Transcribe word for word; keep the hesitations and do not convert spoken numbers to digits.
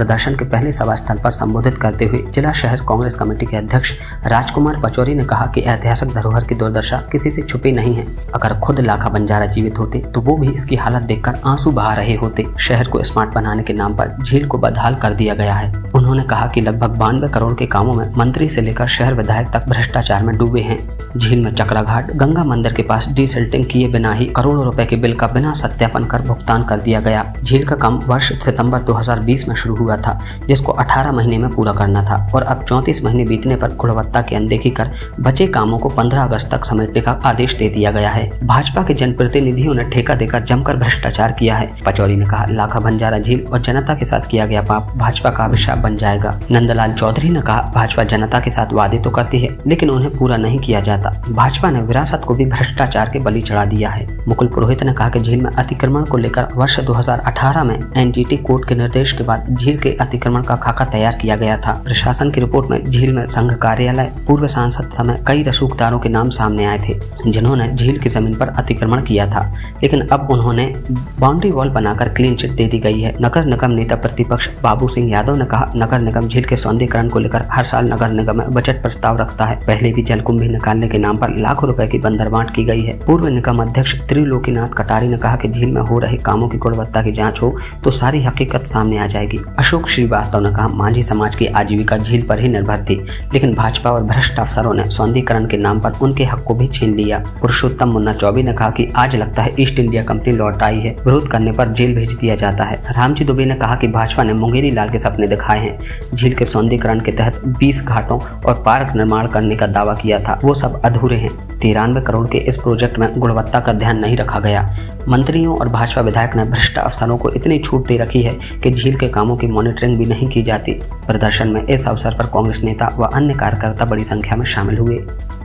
प्रदर्शन के पहले सभा स्थल पर संबोधित करते हुए जिला शहर कांग्रेस कमेटी के अध्यक्ष राजकुमार पचौरी ने कहा कि ऐतिहासिक धरोहर की दुर्दशा किसी से छुपी नहीं है। अगर खुद लाखा बंजारा जीवित होते तो वो भी इसकी हालत देखकर आंसू बहा रहे होते। शहर को स्मार्ट बनाने के नाम पर झील को बदहाल कर दिया गया है। उन्होंने कहा कि लगभग बानवे करोड़ के कामों में मंत्री से लेकर शहर विधायक तक भ्रष्टाचार में डूबे हैं। झील में चकरा घाट गंगा मंदिर के पास डीसिल्टिंग किए बिना ही करोड़ों रुपए के बिल का बिना सत्यापन कर भुगतान कर दिया गया। झील का काम वर्ष सितंबर दो हज़ार बीस में शुरू हुआ था, जिसको अठारह महीने में पूरा करना था और अब चौंतीस महीने बीतने पर गुणवत्ता की अनदेखी कर बचे कामों को पंद्रह अगस्त तक समेटने का आदेश दे दिया गया है। भाजपा के जनप्रतिनिधियों ने ठेका देकर जमकर भ्रष्टाचार किया है। पचौरी ने कहा, लाखा बंजारा झील और जनता के साथ किया गया पाप भाजपा का अभिशाप बन जाएगा। नंदलाल चौधरी ने कहा, भाजपा जनता के साथ वादे तो करती है लेकिन उन्हें पूरा नहीं किया जाता। भाजपा ने विरासत को भी भ्रष्टाचार के बलि चढ़ा दिया है। मुकुल पुरोहित ने कहा कि झील में अतिक्रमण को लेकर वर्ष दो हज़ार अठारह में एनजीटी कोर्ट के निर्देश के बाद झील के अतिक्रमण का खाका तैयार किया गया था। प्रशासन की रिपोर्ट में झील में संघ कार्यालय, पूर्व सांसद समय कई रसूखदारों के नाम सामने आए थे जिन्होंने झील की जमीन पर अतिक्रमण किया था, लेकिन अब उन्होंने बाउंड्री वॉल बनाकर क्लीन चिट दे दी गई है। नगर निगम नेता प्रतिपक्ष बाबू सिंह यादव ने कहा, नगर निगम झील के सौंदर्यीकरण को लेकर हर साल नगर निगम में बजट प्रस्ताव रखता है। पहले भी जलकुंभी निकालने के नाम पर लाखों रुपए की बंदरबांट की गई है। पूर्व निगम अध्यक्ष त्रिलोकीनाथ कटारी ने कहा कि झील में हो रहे कामों की गुणवत्ता की जांच हो तो सारी हकीकत सामने आ जाएगी। अशोक श्रीवास्तव ने कहा, मांझी समाज की आजीविका झील पर ही निर्भर थी, लेकिन भाजपा और भ्रष्ट अफसरों ने सौंदर्यीकरण के नाम पर उनके हक को भी छीन लिया। पुरुषोत्तम मुन्ना चौबे ने कहा कि आज लगता है ईस्ट इंडिया कंपनी लौट आई है, विरोध करने पर जेल भेज दिया जाता है। रामजी दुबे ने कहा कि भाजपा ने मुंगेरी लाल के सपने दिखाए हैं। झील के सौंदर्यीकरण के तहत बीस घाटों और पार्क निर्माण करने का दावा किया था, वो सब अधूरे हैं। तिरानवे करोड़ के इस प्रोजेक्ट में गुणवत्ता का ध्यान नहीं रखा गया। मंत्रियों और भाजपा विधायक ने भ्रष्ट अफसरों को इतनी छूट दे रखी है कि झील के कामों की मॉनिटरिंग भी नहीं की जाती। प्रदर्शन में इस अवसर पर कांग्रेस नेता व अन्य कार्यकर्ता बड़ी संख्या में शामिल हुए।